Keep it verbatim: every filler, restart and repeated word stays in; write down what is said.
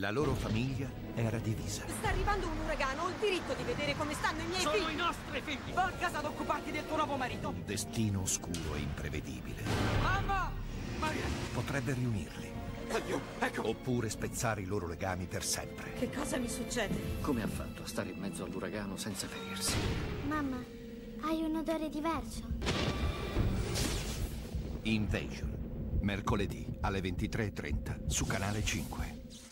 La loro famiglia era divisa. Sta arrivando un uragano, ho il diritto di vedere come stanno i miei Sono figli! Sono i nostri figli! Va a casa ad occuparti del tuo nuovo marito! Un destino oscuro e imprevedibile. Mamma! Maria! Potrebbe riunirli. Addio, ecco! Oppure spezzare i loro legami per sempre. Che cosa mi succede? Come ha fatto a stare in mezzo all'uragano senza ferirsi? Mamma, hai un odore diverso. Invasion. Mercoledì alle ventitré e trenta su Canale cinque.